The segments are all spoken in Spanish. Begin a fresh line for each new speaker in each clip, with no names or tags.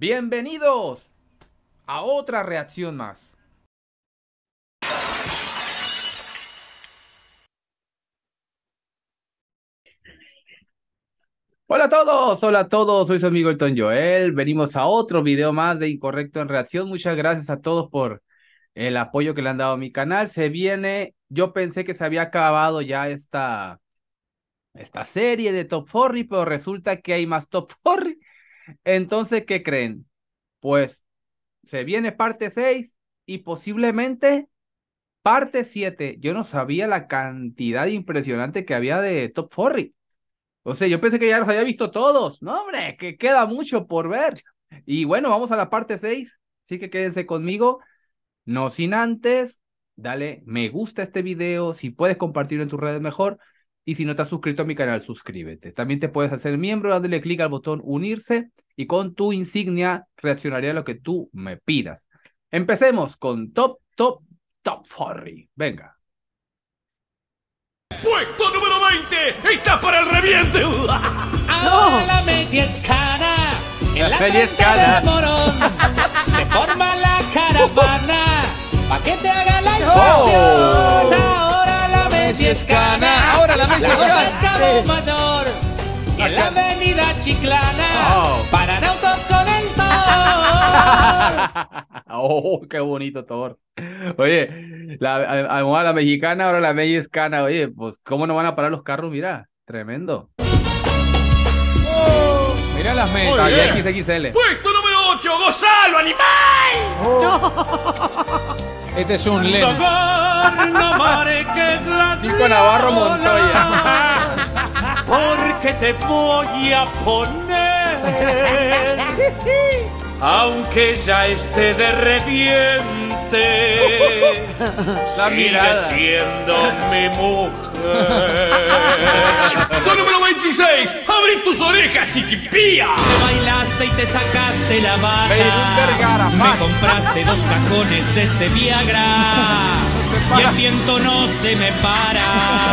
Bienvenidos a otra reacción más. Hola a todos, soy su amigo Elton Joel. Venimos a otro video más de Incorrecto en Reacción. Muchas gracias a todos por el apoyo que le han dado a mi canal. Se viene, yo pensé que se había acabado ya esta serie de Top Furry, pero resulta que hay más Top Furry. Entonces, ¿qué creen? Pues se viene parte 6 y posiblemente parte 7. Yo no sabía la cantidad impresionante que había de Top Furry. O sea, yo pensé que ya los había visto todos. No, hombre, que queda mucho por ver. Y bueno, vamos a la parte 6. Así que quédense conmigo. No sin antes, dale me gusta a este video. Si puedes compartirlo en tus redes, mejor. Y si no te has suscrito a mi canal, suscríbete. También te puedes hacer miembro dándole clic al botón unirse. Y con tu insignia reaccionaré a lo que tú me pidas. Empecemos con Top Furry. Venga.
Puesto número 20, está para el reviente.
Ahora la media escana, en la
media escana.
de Morón, se forma la caravana, pa' que te haga la inflación. Ahora la media escana,
Ahora la media escana.
Cabo Mayor, y en la avenida Chiclana, paran autos con el Thor.
Oh, qué bonito Thor. Oye, la mexicana, ahora la mexicana. Oye, pues, ¿cómo no van a parar los carros? Mira, tremendo.
Mirá las
Está
mesas.
XXL.
Puesto número 8, Gonzalo, animal. Este es un lento.
No marques las
Chico Navarro Montoya.
lonas, porque te voy a poner, aunque ya esté de reviente, seguirá siendo mi mujer.
Puesto número 26, abrí tus orejas, chiquipía.
Te bailaste y te sacaste la
Beirut Vergara,
bata, me
man.
compraste 2 cajones de este Viagra, y el viento no se me para.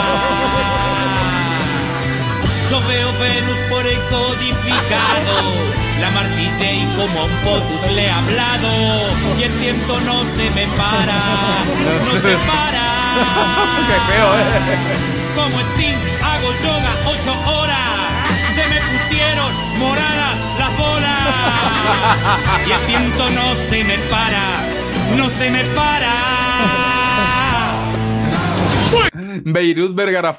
Yo veo Venus por el codificado, la martillé y como a un potus le he hablado, y el viento no se me para, no se para.
Qué feo,
Como Sting hago yoga 8 horas, se me pusieron moradas las bolas, y el viento no se me para, no se me para.
Beirut Vergara.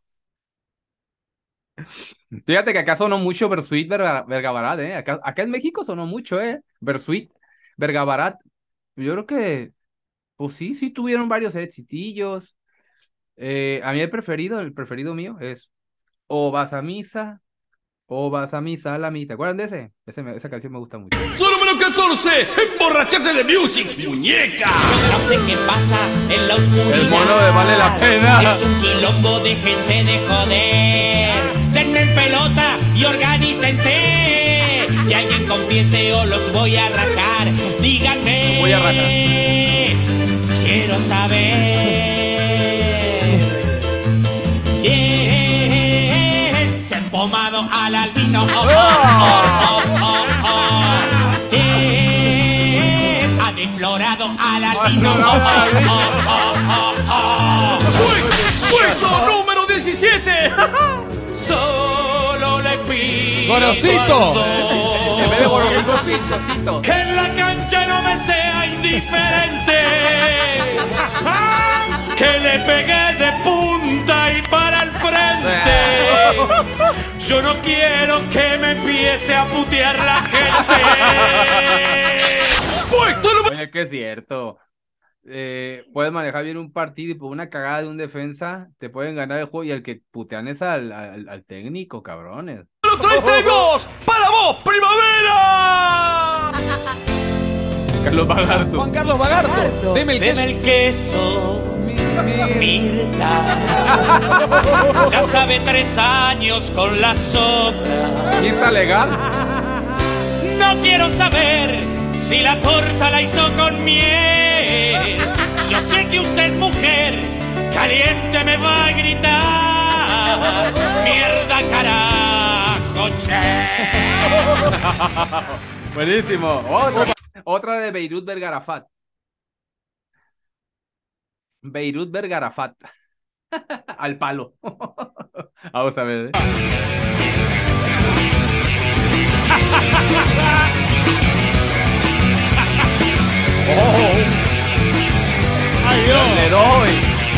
Fíjate que acá sonó mucho Bersuit Vergabarat, ¿eh? Acá en México sonó mucho, ¿eh? Bersuit Vergabarat. Yo creo que, pues sí tuvieron varios exitillos. A mí el preferido mío es O vas a misa, a la misa. ¿Te acuerdan de ese? Esa canción me gusta mucho.
Puesto número 14, emborrachate de music, muñeca.
No sé qué pasa en la oscuridad.
El mono de Vale la Pena.
Es un quilombo, déjense de joder. Denme en pelota y organícense. Que alguien confiese o los voy a rajar. Díganme.
Voy a rajar.
Quiero saber. ¿Quién se ha empomado al albino? ¿Quién ha deflorado al albino?
Puesto número 17.
Solo le pido
Gorosito.
En vez de Gorosito,
que en la cancha no me sea indiferente, que le pegué de punta y para el frente. Yo no quiero que me empiece a putear la gente.
Puesto número.
Oye, que es cierto. Puedes manejar bien un partido y por una cagada de un defensa te pueden ganar el juego y el que putean es al técnico, cabrones.
32, para vos, primavera.
Carlos Bagarto.
Juan Carlos Bagarto. Deme el
Deme el queso, Mirta. Ya sabe 3 años con la sobra.
¿Y está legal?
No quiero saber si la torta la hizo con miel. Yo sé que usted, mujer, caliente me va a gritar. Mierda, carajo, che.
Buenísimo. Otra de Beirut Vergarafat. Beirut Vergarafat. Al palo. Vamos a ver.
¡Ay, Dios!
Le doy.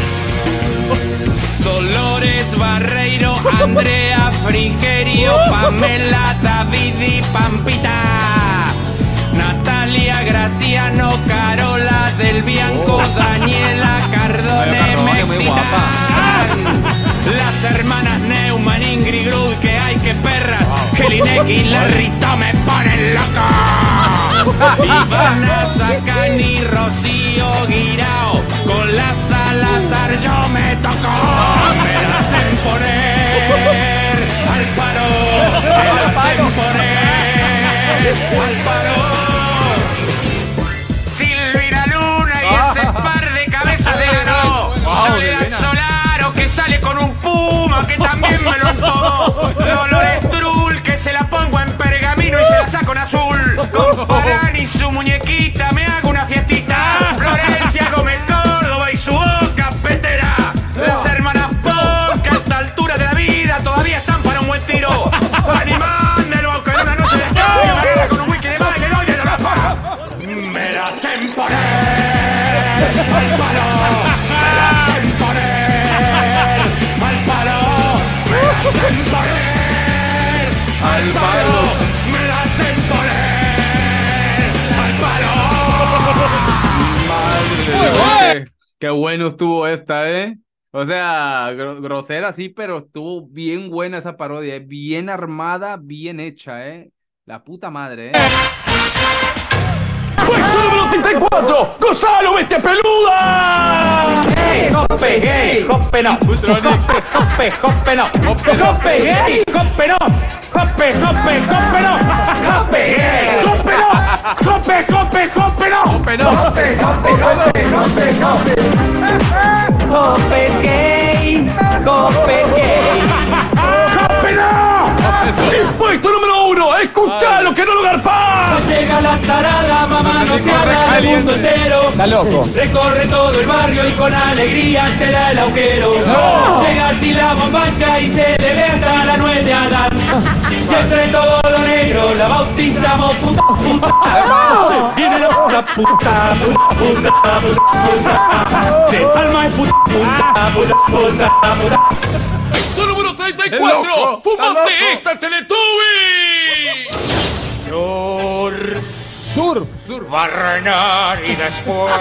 Dolores Barreiro, Andrea Frigerio, Pamela, David y Pampita, Natalia Graciano, Carola del Bianco, Daniela Cardone,
muy
Mexican, las hermanas Neumann, Ingrid Grud, que hay que perras, Jelinek y Larrito me ponen loco. Ivana Sacani, Rocío Guirao, con la Salazar yo me tocó. Me la hacen poner al paro, me la hacen poner al paro. Silvina Luna y ese par de cabezas de ganó. Soledad Solaro que sale con un puma que también me lo entomo. Dolores Trull que se la pongo en pergamino y se la saco en azul. Con Farán y su muñequita me hago una fiestita. Florencia Gómez Córdoba y su boca petera. Las hermanas Ponca a esta altura de la vida todavía están para un buen tiro. Animándelo que en una noche de escabio me agarra con un wiki de baile y de Europa. Me la hacen poner al palo. Me la hacen poner al palo. Me la hacen poner al palo. Me la hacen poner.
Qué bueno estuvo esta, ¿eh? O sea, grosera sí, pero estuvo bien buena esa parodia, bien armada, bien hecha, ¿eh? La puta madre, ¿eh?
¡Puesto número 34! ¡Gonzalo, bestia peluda! ¡Hey, hoppe, gay! ¡Hoppe no! ¡Hoppe, hoppe no! ¡Hoppe, gay! ¡Hoppe no! ¡Hoppe, hoppe, hoppe no! ¡Hoppe, gay! ¡Hoppe no! ¡Hoppe, hoppe, hoppe no!
¡Hoppe no!
¡Hoppe, hoppe, hoppe, hoppe, hoppe! ¡Hoppe, gay! ¡Hoppe, gay! ¡Hoppe no! ¡Puesto número 1! ¡Escuchalo, que no lo garpás! Llega la tarada, mamá, no te haga el mundo entero. Está loco. Recorre todo el barrio y con alegría se da el agujero. No. Llega así la bombacha y se le ve hasta la nuez de Adán. Y entre todo lo negro la bautizamos puta, puta. Viene la puta, puta, puta, puta, puta. De alma es puta, puta, puta, puta, puta.
¡Puesto número 34! ¡Fumate esta, Teletubby!
Surf, va a reinar y después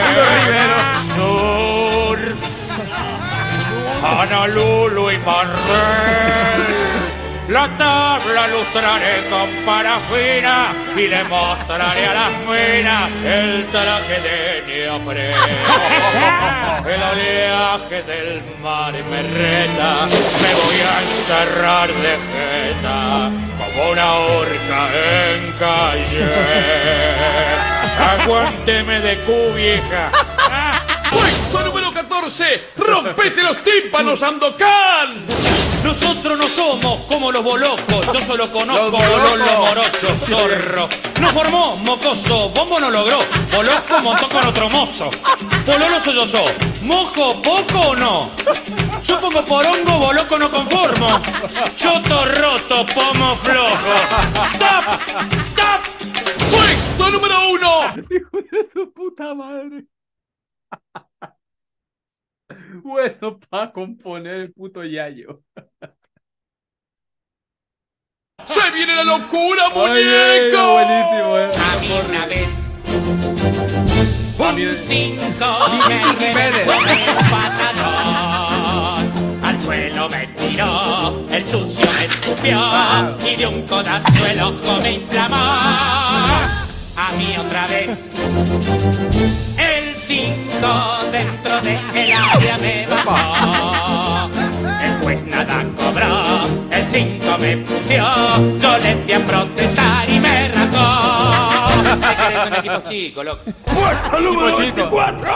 surf, Honolulu y Marrel. La tabla lustraré con parafina y le mostraré a las minas el traje de neopreno. El oleaje del mar me reta, me voy a enterrar de jeta como una orca en calle. Aguánteme de vieja.
¡Puesto número 14! ¡Rompete los tímpanos, Sandokan!
Nosotros no somos como los bolocos, yo solo conozco bololo morocho, zorro. No formó, mocoso, bombo no logró, bolosco montó con otro mozo. Pololo soy yo, mojo, poco o no. Yo pongo porongo, boloco no conformo. Choto roto, pomo flojo. ¡Stop! ¡Stop!
¡Puesto número 1!
Hijo de su puta madre. Bueno, para componer el puto yayo.
¡Se viene la locura,
Oye,
muñeco!
buenísimo,
A mí una vez un 5 me fue un patadón. Al suelo me tiró, el sucio me escupió y de un codazo el ojo me inflamó. A mí otra vez el 5 dentro de el área me bajó. El juez nada cobró, el 5 me puteó, yo le fui a protestar y me rajó. ¿Qué querés? Un equipo chico, loco.
¡Puesto número 24!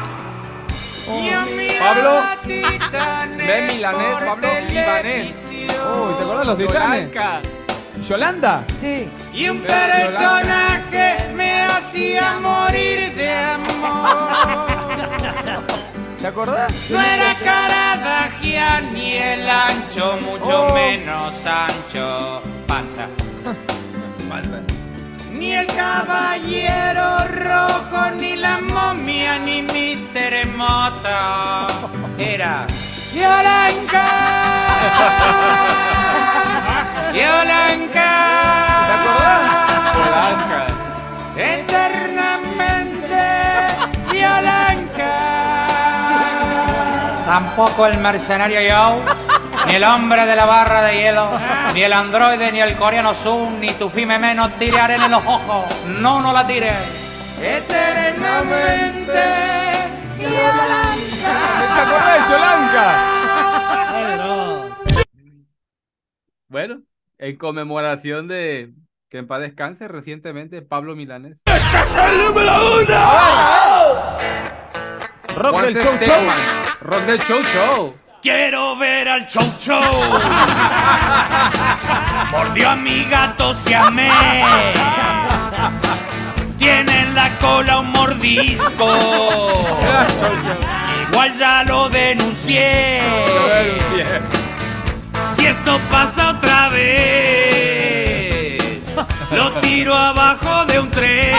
Pablo, ve milanés, Pablo, libanés.
Uy, ¿te acuerdas de los titanes?
Blanca.
¿Yolanda?
Sí.
Y un personaje me hacía morir de amor.
¿Te acordás?
No era Caradagia ni el ancho, mucho menos ancho. Panza. Ni el caballero rojo, ni la momia, ni Mr. Emoto. Era Yolanka. Yolanka.
¿Te acordás?
Blanca.
Eternamente Yolanka. Tampoco el mercenario Joe, ni el hombre de la barra de hielo, ni el androide, ni el coreano Zoom, ni tu fime menos tire arena en los ojos. No, no la tires. Eternamente Yolanka.
¿Te acordás de Yolanda?
Bueno, en conmemoración de que en paz descanse recientemente Pablo Milanés.
¡El número 1!
Rock del
Juan
Chow Chow.
Esteban, Rock del Chow Chow.
Quiero ver al Chow Chow. Mordió a mi gato siamés. Tiene en la cola un mordisco. Igual ya lo denuncié. Si esto pasa otra vez, lo tiro abajo de un tren.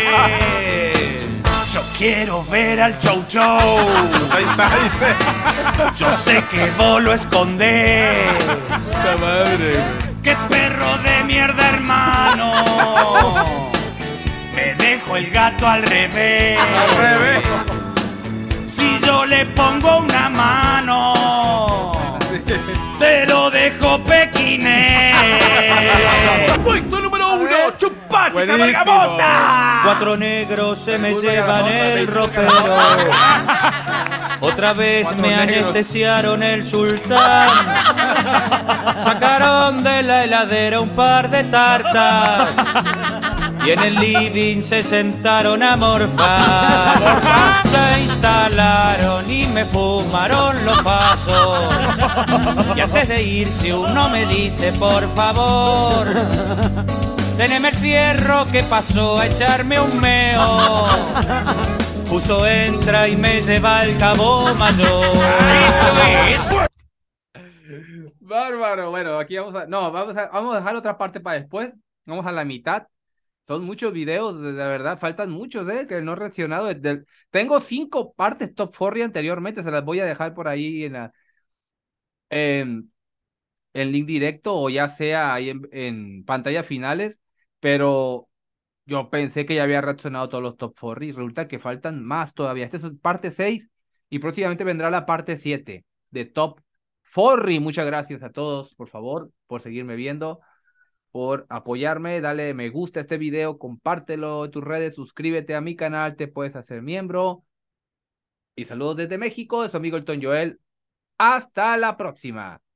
Yo quiero ver al Chow Chow. Yo sé que vos lo escondés.
¡Puta madre!
¡Qué perro de mierda, hermano! Me dejo el gato al revés.
Al revés.
Si yo le pongo una mano, te lo dejo pequinés.
Puesto número 1, chupate,
Buenísimo.
bergamota.
4 negros se me llevan el ropero. Otra vez
Cuatro
me
negros.
anestesiaron el sultán. Sacaron de la heladera un par de tartas. Y en el living se sentaron a morfar. Se instalaron y me fumaron los pasos. Y antes de irse uno me dice, por favor, teneme el fierro que pasó a echarme un meo. Justo entra y me lleva al Cabo Mayor.
Bárbaro. Bueno, aquí vamos a... No, vamos a dejar otra parte para después. Vamos a la mitad. Son muchos videos, de verdad, faltan muchos, que no he reaccionado. Tengo 5 partes Top 40 anteriormente, se las voy a dejar por ahí en link directo o ya sea ahí en pantalla finales, pero yo pensé que ya había reaccionado todos los Top 40 y resulta que faltan más todavía. Esta es parte 6 y próximamente vendrá la parte 7 de Top 40. Muchas gracias a todos, por favor, por seguirme viendo, por apoyarme. Dale me gusta a este video, compártelo en tus redes, suscríbete a mi canal, te puedes hacer miembro. Y saludos desde México, de su amigo Elton Joel. Hasta la próxima.